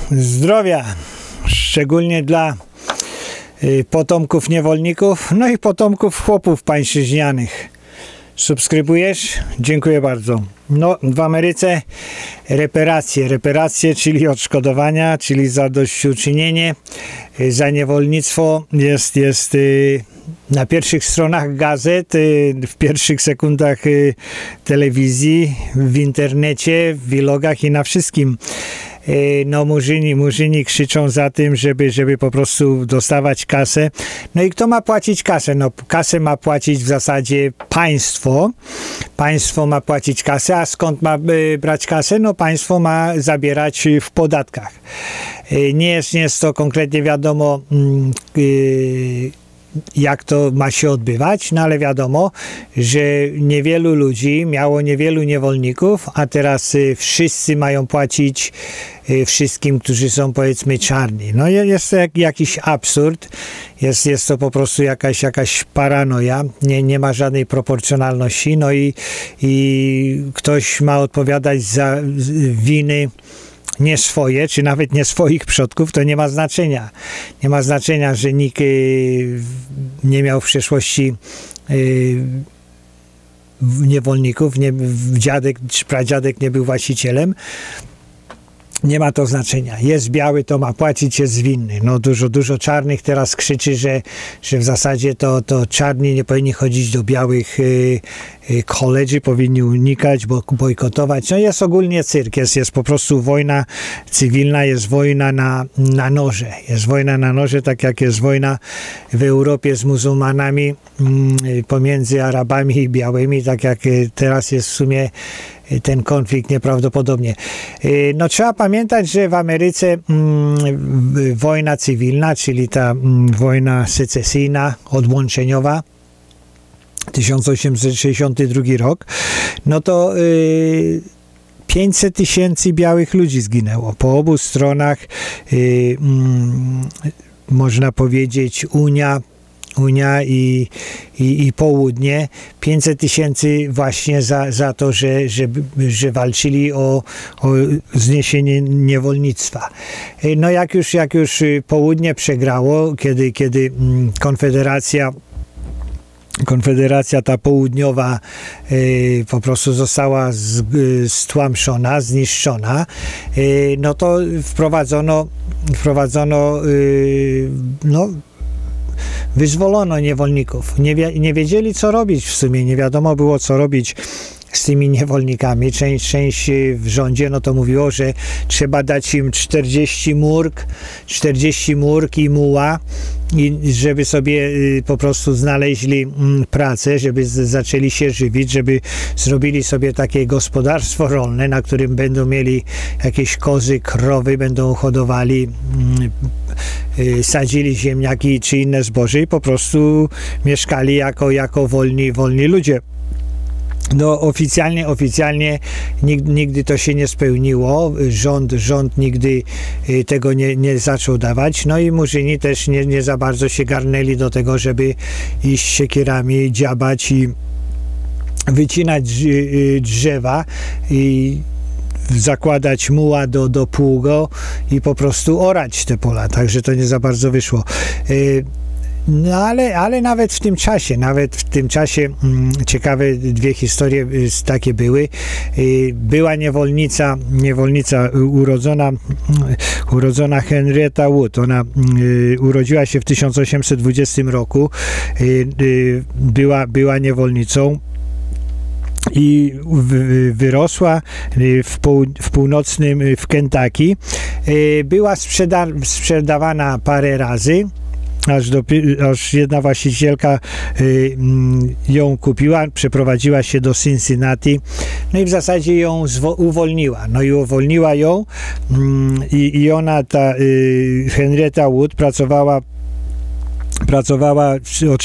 Zdrowia, szczególnie dla potomków niewolników, no i potomków chłopów pańszczyźnianych. Subskrybujesz? Dziękuję bardzo. No, w Ameryce reparacje, czyli odszkodowania, czyli zadośćuczynienie za niewolnictwo jest na pierwszych stronach gazet, w pierwszych sekundach telewizji, w internecie, w vlogach i na wszystkim. No, murzyni krzyczą za tym, żeby po prostu dostawać kasę. No i kto ma płacić kasę? No, kasę ma płacić w zasadzie państwo. Państwo ma płacić kasę, a skąd ma brać kasę? No, państwo ma zabierać w podatkach. Nie jest to konkretnie wiadomo, jak to ma się odbywać, no ale wiadomo, że niewielu ludzi miało niewielu niewolników, a teraz wszyscy mają płacić wszystkim, którzy są, powiedzmy, czarni. No jest to jakiś absurd, jest to po prostu jakaś paranoja, nie ma żadnej proporcjonalności, no i ktoś ma odpowiadać za winy nie swoje, czy nawet nie swoich przodków, to nie ma znaczenia. Nie ma znaczenia, że nikt nie miał w przeszłości niewolników, dziadek czy pradziadek nie był właścicielem. Nie ma to znaczenia. Jest biały, to ma płacić, jest winny. No dużo czarnych teraz krzyczy, że w zasadzie to czarni nie powinni chodzić do białych college'y, powinni unikać, bojkotować. No jest ogólnie cyrk, jest po prostu wojna cywilna, jest wojna na noże. Jest wojna na noże, tak jak jest wojna w Europie z muzułmanami pomiędzy Arabami i białymi, tak jak teraz jest w sumie ten konflikt nieprawdopodobnie. No trzeba pamiętać, że w Ameryce wojna cywilna, czyli ta wojna secesyjna, odłączeniowa, 1862 rok, no to 500 tysięcy białych ludzi zginęło. Po obu stronach, można powiedzieć, Unia i południe, 500 tysięcy właśnie za to, że walczyli o zniesienie niewolnictwa. No jak już południe przegrało, kiedy Konfederacja ta południowa po prostu została stłamszona, zniszczona, no to wprowadzono wyzwolono niewolników. Nie wiedzieli, co robić w sumie. Nie wiadomo było, co robić z tymi niewolnikami. Część w rządzie no to mówiło, że trzeba dać im 40 murk i muła, i żeby sobie po prostu znaleźli pracę, żeby zaczęli się żywić, żeby zrobili sobie takie gospodarstwo rolne, na którym będą mieli jakieś kozy, krowy, będą hodowali, sadzili ziemniaki czy inne zboże i po prostu mieszkali jako wolni ludzie. No oficjalnie nigdy to się nie spełniło, rząd nigdy tego nie zaczął dawać, no i murzyni też nie za bardzo się garnęli do tego, żeby iść siekierami, dziabać i wycinać drzewa i zakładać muła do pługo i po prostu orać te pola, także to nie za bardzo wyszło. No ale nawet w tym czasie ciekawe dwie historie takie były. Była niewolnica urodzona Henrietta Wood. Ona urodziła się w 1820 roku. Była niewolnicą i wyrosła w północnym, w Kentucky. Była sprzedawana parę razy, aż jedna właścicielka ją kupiła, przeprowadziła się do Cincinnati, no i w zasadzie ją uwolniła. No i uwolniła ją i ona, ta Henrietta Wood, pracowała pracowała od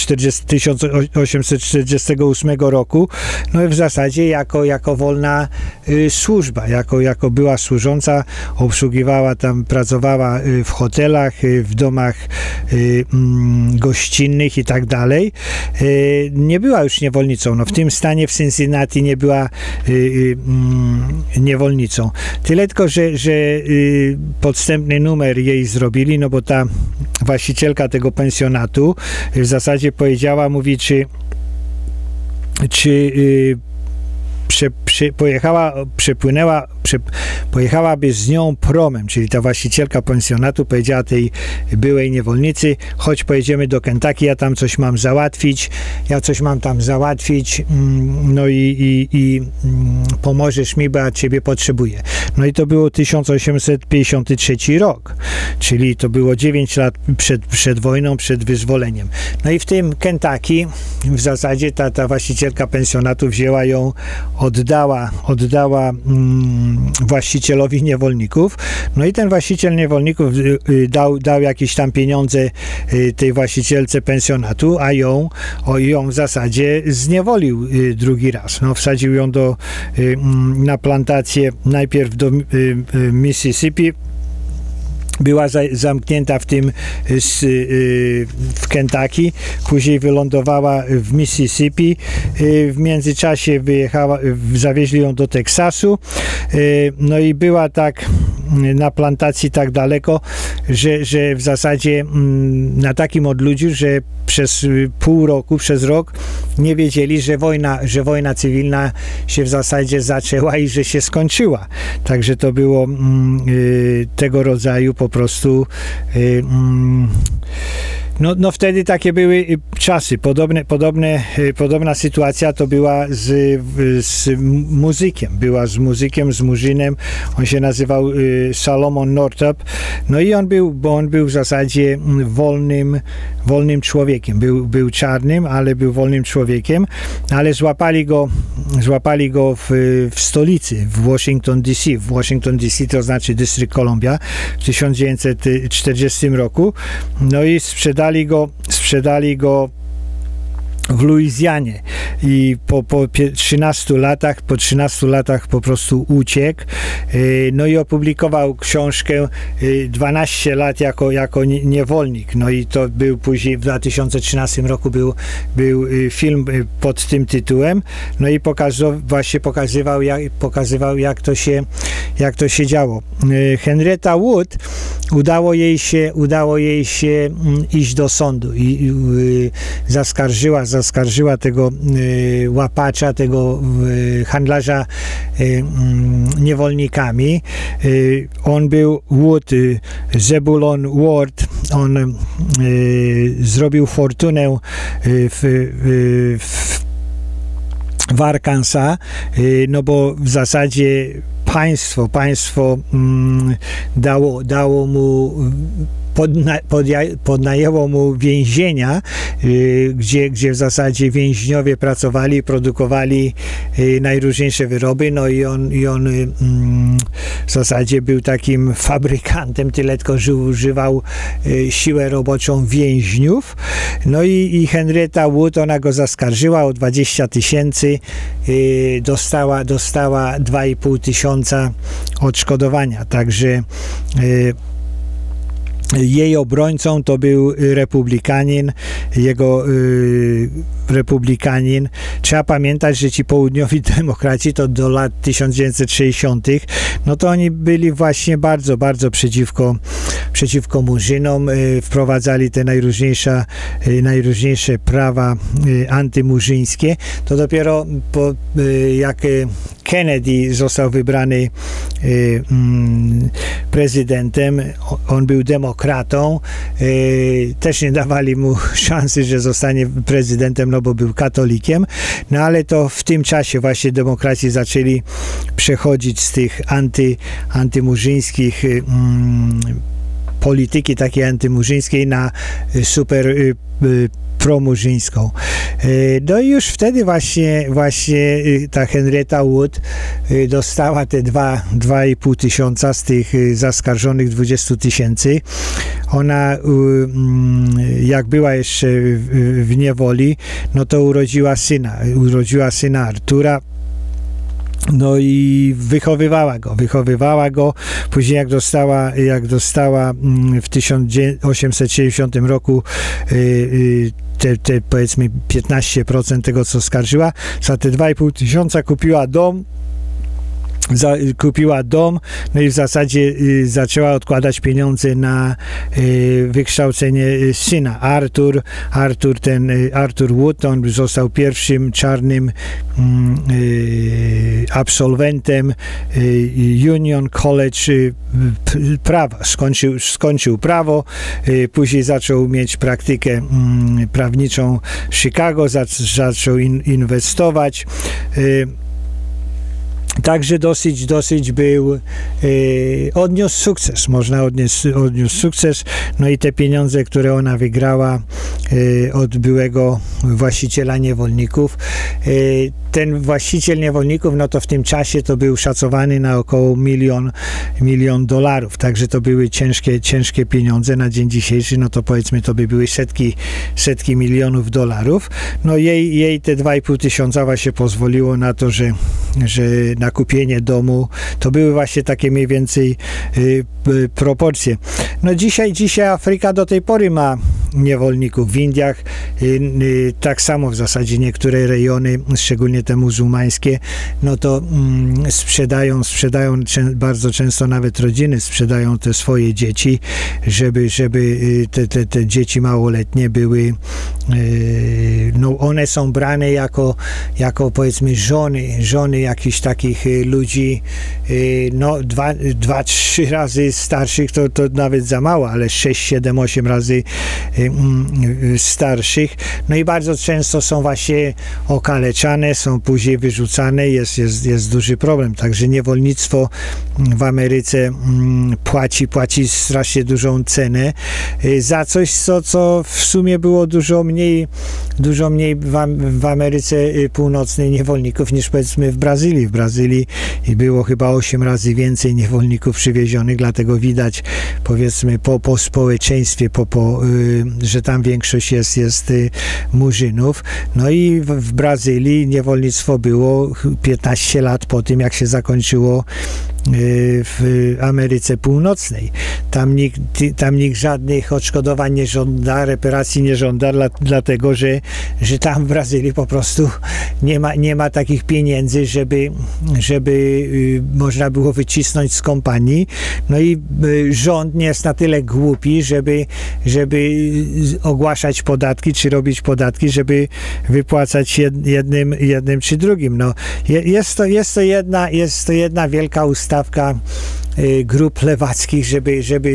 1848 roku, no i w zasadzie jako wolna służba, jako była służąca, obsługiwała tam, pracowała w hotelach, w domach gościnnych i tak dalej. Nie była już niewolnicą. No, w tym stanie w Cincinnati nie była niewolnicą. Tyle tylko, że podstępny numer jej zrobili, no bo ta właścicielka tego pensjonatu w zasadzie powiedziała, mówi, czy pojechałaby z nią promem, czyli ta właścicielka pensjonatu powiedziała tej byłej niewolnicy, chodź, pojedziemy do Kentucky, ja tam coś mam załatwić, no i pomożesz mi, bo ja ciebie potrzebuję. No i to było 1853 rok, czyli to było 9 lat przed wojną, przed wyzwoleniem. No i w tym Kentucky w zasadzie ta właścicielka pensjonatu wzięła ją, oddała właścicielowi niewolników, no i ten właściciel niewolników dał jakieś tam pieniądze tej właścicielce pensjonatu, a ją w zasadzie zniewolił drugi raz. No, wsadził ją na plantację najpierw do Mississippi, była zamknięta w Kentucky, później wylądowała w Mississippi, w międzyczasie zawieźli ją do Teksasu, no i była tak na plantacji tak daleko, że w zasadzie na takim odludziu, że przez pół roku, przez rok nie wiedzieli, że wojna cywilna się w zasadzie zaczęła i że się skończyła. Także to było tego rodzaju po prostu no wtedy takie były czasy. Podobna sytuacja to była z muzykiem. Była z muzykiem, z murzynem. On się nazywał Solomon Northup. No i on był w zasadzie wolnym człowiekiem. Był czarnym, ale był wolnym człowiekiem. Ale złapali go w stolicy, w Washington DC. W Washington DC to znaczy Dystrykt Columbia w 1940 roku. No i sprzedali go w Luizjanie i po 13 latach po prostu uciekł, no i opublikował książkę 12 lat jako niewolnik, no i to był później w 2013 roku był film pod tym tytułem, no i pokazywał jak to się działo. Henrietta Wood udało jej się iść do sądu i zaskarżyła tego łapacza, tego handlarza niewolnikami. On był Zebulon Ward. On zrobił fortunę w Arkansas, no bo w zasadzie państwo dało mu podnajęło mu więzienia, gdzie w zasadzie więźniowie pracowali, produkowali najróżniejsze wyroby, no i on w zasadzie był takim fabrykantem, tyle tylko, że używał siłę roboczą więźniów. No i Henrietta Wood, ona go zaskarżyła o 20 000, dostała 2,5 tysiąca odszkodowania, także jej obrońcą to był republikanin, republikanin. Trzeba pamiętać, że ci południowi demokraci to do lat 1960, no to oni byli właśnie bardzo przeciwko murzynom, wprowadzali te najróżniejsze prawa antymurzyńskie. To dopiero jak Kennedy został wybrany prezydentem, on był demokratą, też nie dawali mu szansy, że zostanie prezydentem, no bo był katolikiem, no ale to w tym czasie właśnie demokraci zaczęli przechodzić z tych antymurzyńskich polityki takiej antymurzyńskiej na super promurzyńską. No i już wtedy właśnie ta Henrietta Wood dostała te 2,5 tysiąca z tych zaskarżonych 20 000. Ona, jak była jeszcze w niewoli, no to urodziła syna Artura. No i wychowywała go. Później jak dostała w 1870 roku te powiedzmy 15% tego, co skarżyła, za te 2,5 tysiąca kupiła dom, no i w zasadzie zaczęła odkładać pieniądze na wykształcenie syna. Arthur Wood, on został pierwszym czarnym absolwentem Union College prawa. Skończył prawo, później zaczął mieć praktykę prawniczą w Chicago, zaczął inwestować. Także dosyć był, odniósł sukces, odniósł sukces, no i te pieniądze, które ona wygrała od byłego właściciela niewolników, ten właściciel niewolników, no to w tym czasie to był szacowany na około milion dolarów, także to były ciężkie pieniądze. Na dzień dzisiejszy, no to powiedzmy, to by były setki milionów dolarów. No jej te 2,5 tysiąca właśnie pozwoliło na to, że na kupienie domu, to były właśnie takie mniej więcej proporcje. No dzisiaj Afryka do tej pory ma niewolników. W Indiach tak samo w zasadzie niektóre rejony, szczególnie te muzułmańskie, no to sprzedają bardzo często, nawet rodziny sprzedają te swoje dzieci, żeby te dzieci małoletnie były, no one są brane jako powiedzmy żony jakichś takich ludzi, no 2-3 razy starszych to nawet za mało, ale 6, 7, 8 razy starszych. No i bardzo często są właśnie okaleczane, są później wyrzucane, jest duży problem. Także niewolnictwo w Ameryce płaci strasznie dużą cenę za coś, co w sumie było dużo mniej w Ameryce Północnej niewolników niż powiedzmy w Brazylii. W Brazylii było chyba 8 razy więcej niewolników przywiezionych, dlatego widać powiedzmy po społeczeństwie, że tam większość jest murzynów. No i w Brazylii niewolnictwo było 15 lat po tym, jak się zakończyło w Ameryce Północnej. Tam nikt żadnych odszkodowań nie żąda, reparacji nie żąda, dlatego że tam w Brazylii po prostu nie ma takich pieniędzy, żeby można było wycisnąć z kompanii. No i rząd nie jest na tyle głupi, żeby ogłaszać podatki, czy robić podatki, żeby wypłacać jednym czy drugim. No, jest to jedna wielka ustawka grup lewackich, żeby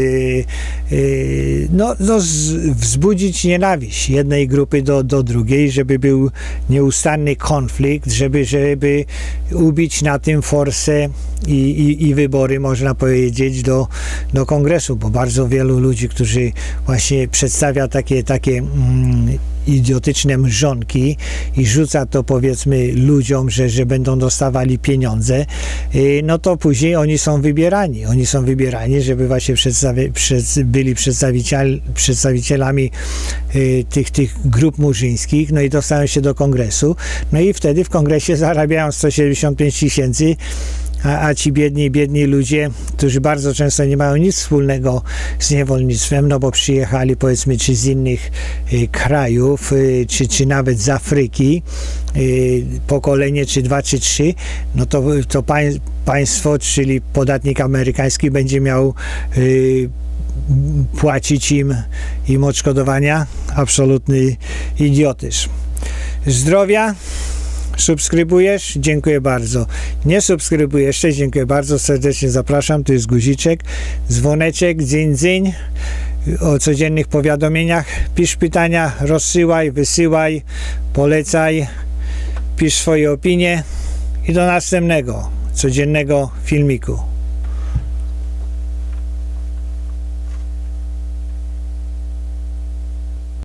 wzbudzić nienawiść jednej grupy do drugiej, żeby był nieustanny konflikt, żeby ubić na tym forsę i wybory, można powiedzieć, do kongresu, bo bardzo wielu ludzi, którzy właśnie przedstawia takie idiotyczne mrzonki i rzuca to powiedzmy ludziom, że będą dostawali pieniądze, no to później oni są wybierani, żeby właśnie byli przedstawicielami tych grup murzyńskich, no i dostają się do kongresu, no i wtedy w kongresie zarabiają 175 000, a ci biedni ludzie, którzy bardzo często nie mają nic wspólnego z niewolnictwem, no bo przyjechali powiedzmy czy z innych krajów, czy nawet z Afryki, pokolenie czy 2 czy 3, no to państwo, czyli podatnik amerykański będzie miał płacić im odszkodowania. Absolutny idiotyzm. Zdrowia. Subskrybujesz? Dziękuję bardzo. Nie subskrybuję jeszcze? Dziękuję bardzo. Serdecznie zapraszam. Tu jest guziczek, dzwoneczek, dzyń o codziennych powiadomieniach. Pisz pytania, rozsyłaj, wysyłaj, polecaj, pisz swoje opinie i do następnego codziennego filmiku.